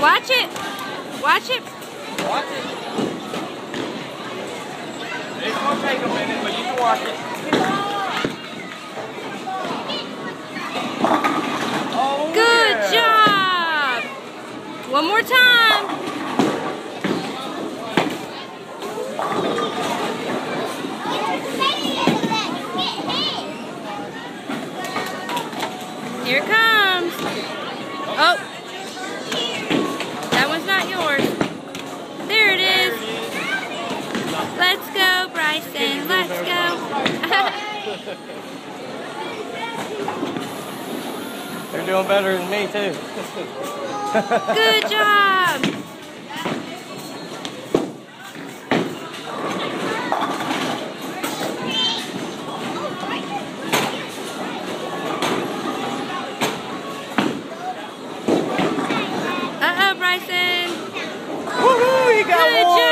Watch it. Watch it. Watch it. It's going to take a minute, but you can watch it. Oh, Good yeah. job. One more time. Here it comes. Oh. That one's not yours. There it is. Let's go, Bryson. Let's go. They're doing better than me, too. Good job. Uh-oh, Bryson. Woohoo! You got one.